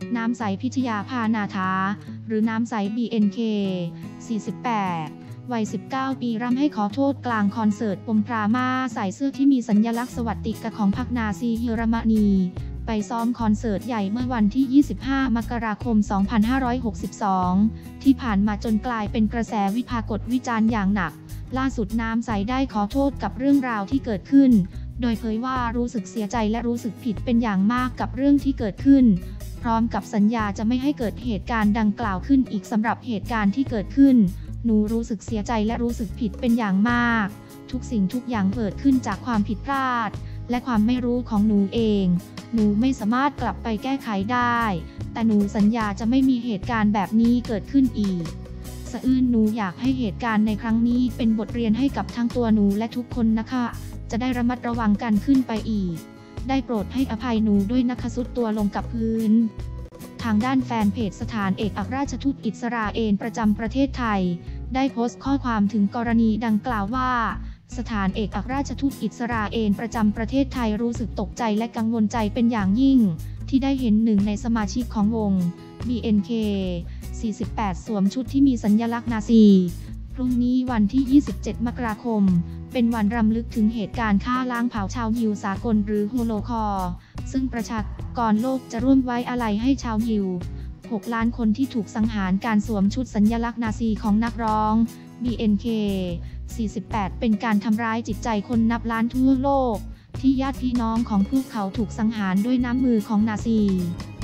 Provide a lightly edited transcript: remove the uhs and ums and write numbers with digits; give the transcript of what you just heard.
น้ำใสพิชยาพานาถาหรือน้ำใส BNK 48 วัย 19 ปีร่ำให้ขอโทษกลางคอนเสิร์ตปมพรามาใส่เสื้อที่มีสัญลักษณ์สวัสดิกของพรรคนาซีเยอรมนีไปซ้อมคอนเสิร์ตใหญ่เมื่อวันที่ 25 มกราคม 2562 ที่ผ่านมาจนกลายเป็นกระแสวิพากษ์วิจารณ์อย่างหนักล่าสุดน้ำใสได้ขอโทษกับเรื่องราวที่เกิดขึ้นโดยเผยว่ารู้สึกเสียใจและรู้สึกผิดเป็นอย่างมากกับเรื่องที่เกิดขึ้นพร้อมกับสัญญาจะไม่ให้เกิดเหตุการณ์ดังกล่าวขึ้นอีกสำหรับเหตุการณ์ที่เกิดขึ้นหนูรู้สึกเสียใจและรู้สึกผิดเป็นอย่างมากทุกสิ่งทุกอย่างเกิดขึ้นจากความผิดพลาดและความไม่รู้ของหนูเองหนูไม่สามารถกลับไปแก้ไขได้แต่หนูสัญญาจะไม่มีเหตุการณ์แบบนี้เกิดขึ้นอีกสะอื้นหนูอยากให้เหตุการณ์ในครั้งนี้เป็นบทเรียนให้กับทั้งตัวหนูและทุกคนนะคะจะได้ระมัดระวังกันขึ้นไปอีกได้โปรดให้อภัยหนูด้วยนะคะซุดตัวลงกับพื้นทางด้านแฟนเพจสถานเอกอัครราชทูตอิสราเอลประจำประเทศไทยได้โพสต์ข้อความถึงกรณีดังกล่าวว่าสถานเอกอัครราชทูตอิสราเอลประจำประเทศไทยรู้สึกตกใจและกังวลใจเป็นอย่างยิ่งที่ได้เห็นหนึ่งในสมาชิกของวง BNK 48 สวมชุดที่มีสัญลักษณ์นาซีพรุ่งนี้วันที่ 27 มกราคมเป็นวันรำลึกถึงเหตุการณ์ฆ่าล้างเผ่าชาวยิวสากลหรือโฮโลคอสต์ซึ่งประชากรโลกจะร่วมไว้อาลัยให้ชาวยิว 6 ล้านคนที่ถูกสังหารการสวมชุดสัญลักษณ์นาซีของนักร้อง BNK 48 เป็นการทำร้ายจิตใจคนนับล้านทั่วโลกที่ญาติพี่น้องของพวกเขาถูกสังหารด้วยน้ำมือของนาซี